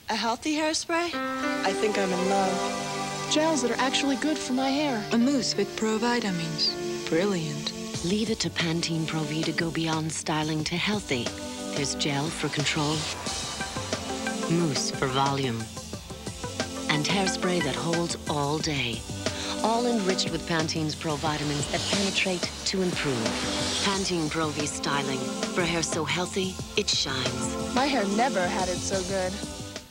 A healthy hairspray? I think I'm in love. Gels that are actually good for my hair. A mousse with pro-vitamins. Brilliant. Leave it to Pantene Pro-V to go beyond styling to healthy. There's gel for control, mousse for volume, and hairspray that holds all day. All enriched with Pantene's pro-vitamins that penetrate to improve. Pantene Pro-V styling for hair so healthy, it shines. My hair never had it so good.